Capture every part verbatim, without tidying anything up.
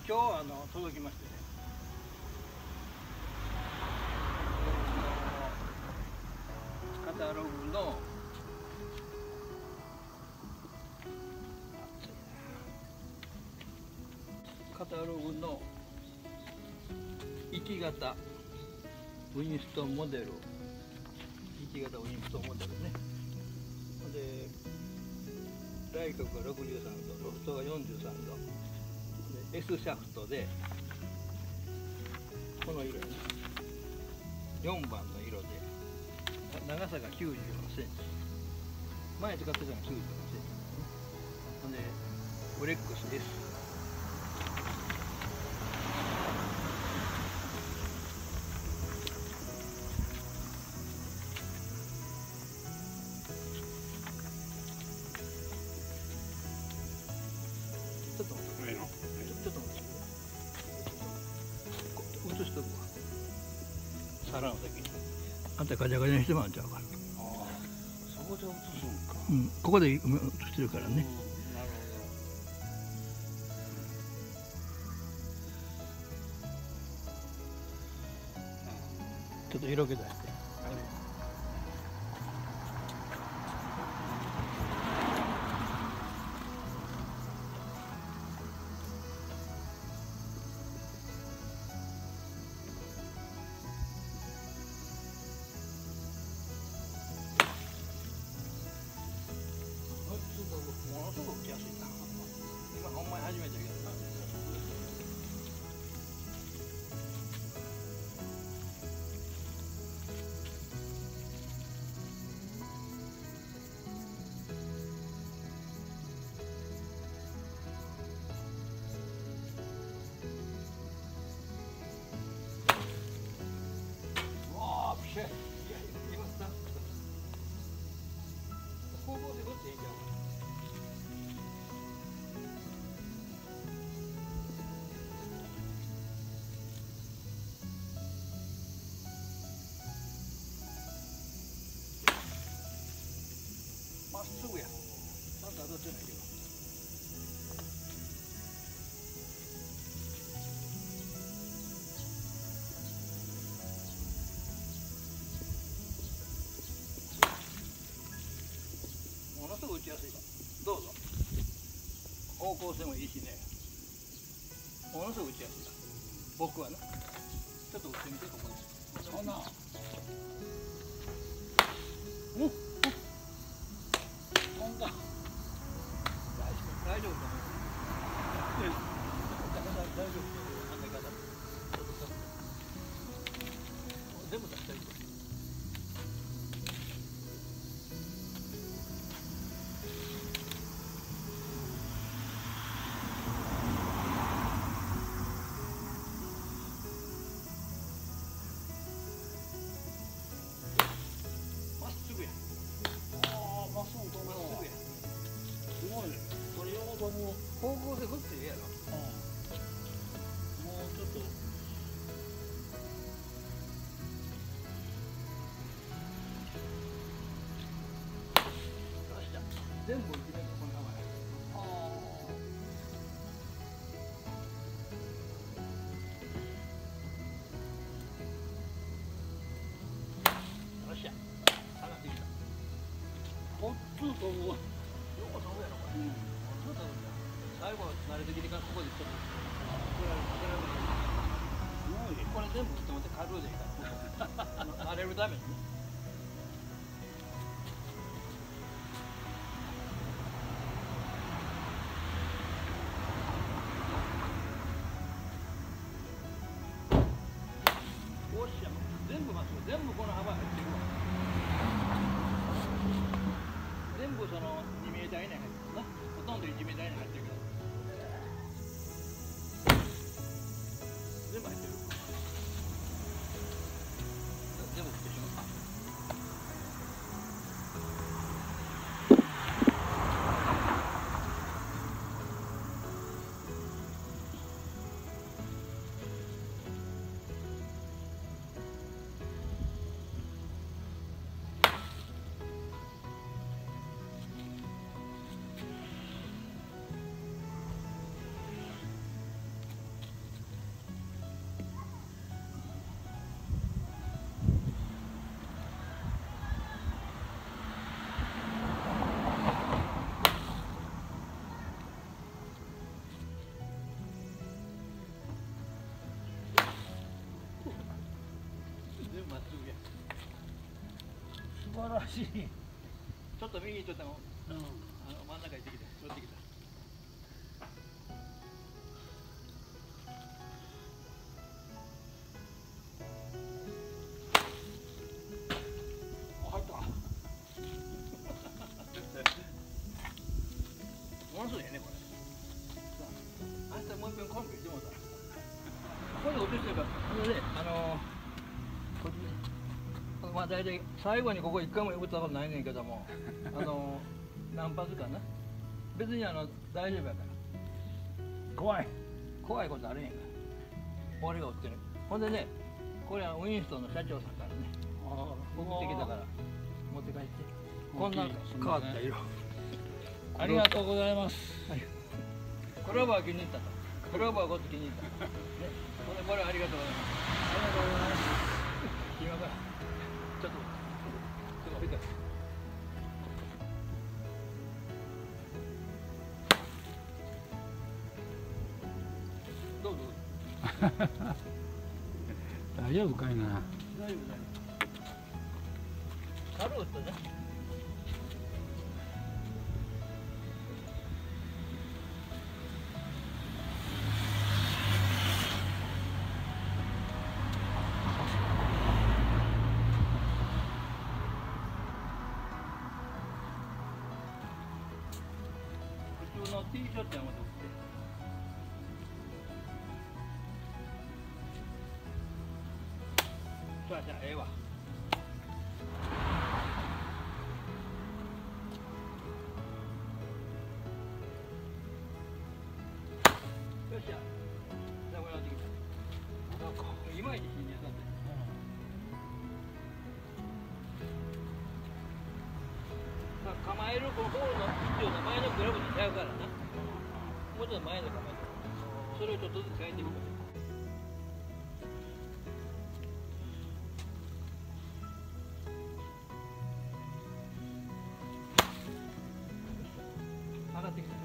今日あの届きましてね、カタログのカタログのいち型ウィンストンモデル、いち型ウィンストンモデルね。で来角がろくじゅうさんど、ロフトがよんじゅうさんどで S シャフトでこの色ね、よんばんの色で長さがきゅうじゅうよんセンチ、前使ってたのはきゅうじゅうよんセンチほんでブレックス S。ちょっと待って、ちょっと待って、映しとくわ。皿の時に。あんたガチャガチャにしてもらっちゃうから。ああ、そこで映すんか。うん、ここで映してるからね。なるほど。ちょっと色気出して。ものすごく来やすいな。今ほんまに初めてやるな。うわあ、ピシッ。いや、いますな。光合成どっちいいんじゃん。まっすぐや。ちゃんと当たってないけど。ものすごく打ちやすいわ。どうぞ。方向性もいいしね。ものすごく打ちやすいわ。僕はな。ちょっと打ってみて、ここに。そんな。おっ。本当。大丈夫、大丈夫だね。大丈夫。あんな方。全部出したい。まっすぐや。ああ、まっすぐ飛ぶ。まっすぐや。すごいね。これ用途も方向性振ってええやろ。うん。もうちょっと。よしじゃ。全部いきなりこんなもんや。ああ。よっしゃ。上がってきた。こっち飛ぶ。よく飛ぶやろこれ。うん。こっち飛ぶんだ。最後慣れてきてからここでちょっと。これこれ全部打ってもって軽いでいいから慣れるためにね。おっしゃ、全部まっすぐ、全部この幅入ってるわ。全部そのにメーター以内入ってるな。ほとんどいちメーター以内入ってるけど全部入ってる。全部振ってしまう。 晴らしい。 ちょっと右ちょっと、うん、あの真ん中行ってきて、寄ってきた。 あ、入った。 ものすごいね、これ。あんたもう一遍コンビしてもらった。ここで落としてるから、これで、あのー、こっちね。まあ大体最後にここ一回も打ったことないねんけども、あのー、何発かな。別にあの大丈夫やから。 怖い。 怖いことあれへんから。俺が打ってる。ほんでね、これはウィンストンの社長さんからね、送ってきたから持って帰って。こんな変わった色。 ありがとうございます。 クローバー気に入ったと。クローバーこっち気に入った。ね、ほんでこれありがとうございます。ありがとうございます。今からちょっとちょっと見て。どうぞ。 大丈夫かいな。 大丈夫大丈夫。軽く打ったね。普通のティーショットやもんとって。そうやじゃあええわ。よっしゃ。じゃあこれやってきた。なんかいまいち日に当たって。構えるこのホールの位置を前のクラブにちゃうからな。もうちょっと前の構えて。それをちょっとずつ変えてみる。上がってきた。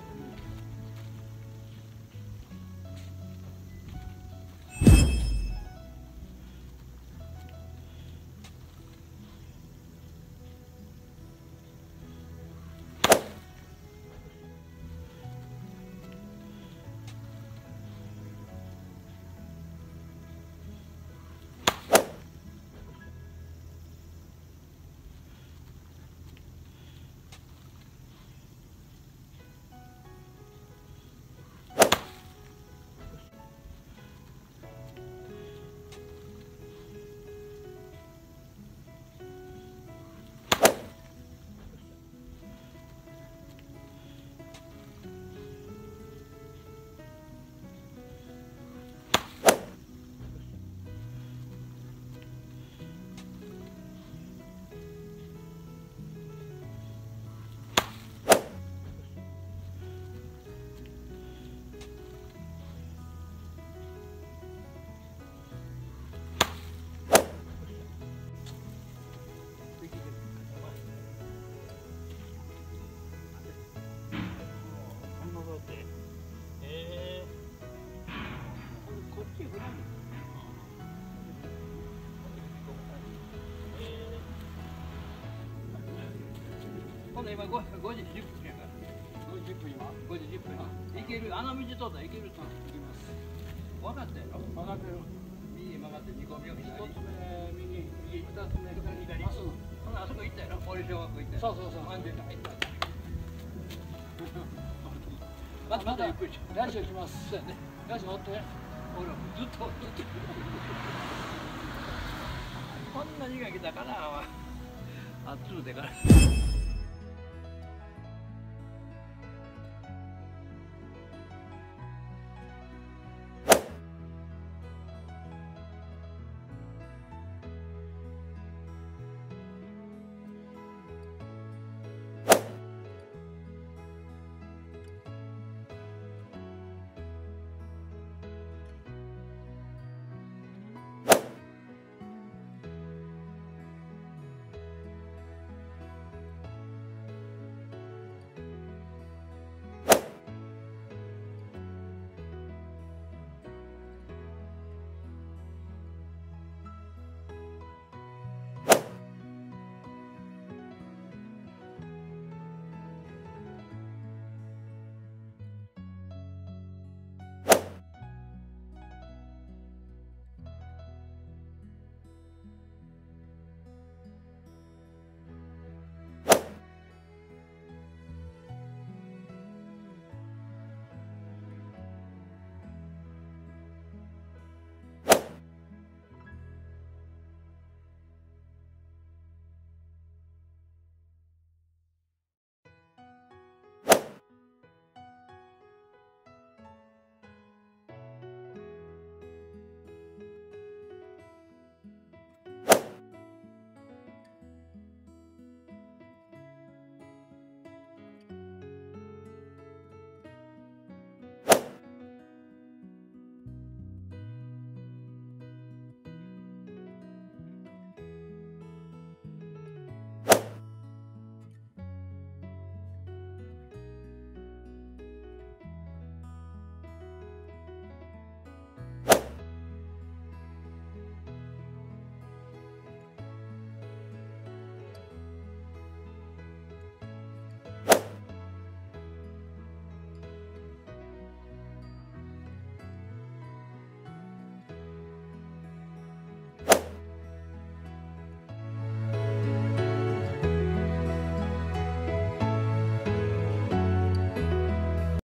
ほんで今ごじじゅっぷんやから。 ごじじゅっぷん今。 ごじじゅっぷん。いける。あの道通ったらいけると。 行きます。 分かったやろ。 分かってる。 右曲がってにこみを左。 一つ目右、 二つ目左。 まっすぐ。 ほなあそこ行ったやろ。森小学校行ったやろ。 そうそうそう。 安全だ。行った。またまたゆっくりしよう。 来週行きます。 そうやね。 来週乗って。 俺もずっとずっと。こんなにが来たかな。あっつうでから。